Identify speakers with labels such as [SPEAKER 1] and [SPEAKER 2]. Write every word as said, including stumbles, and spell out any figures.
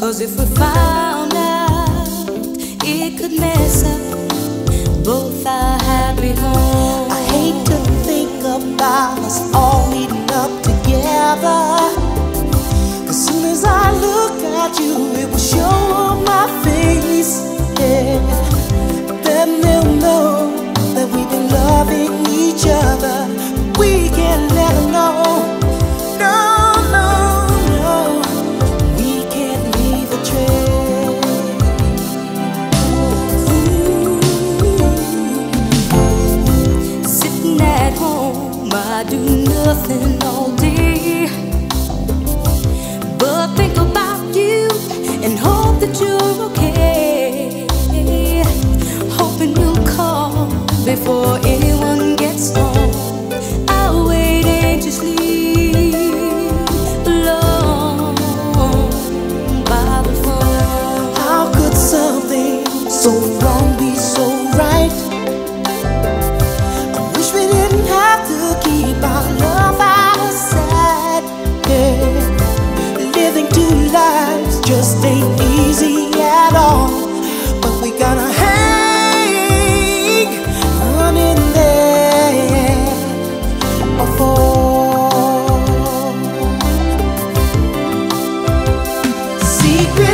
[SPEAKER 1] 'Cause if we found out, it could mess up both our happy home.
[SPEAKER 2] I hate to think about us all meeting up together. As soon as I look at you, it will show on my face. Yeah. Then they'll know that we've been loving each other. We can't let them know. No, no, no. We can't leave a trace.
[SPEAKER 1] Ooh. Sitting at home, I do nothing all day but think about you and hope that you're okay. Hoping you'll call before anyone gets home. I'll wait anxiously alone by the phone.
[SPEAKER 2] How could something so wrong be so right? I wish we didn't have to keep our love outside. Yeah. Living two lives just ain't easy at all. But we gotta hang on in there or fall. Secret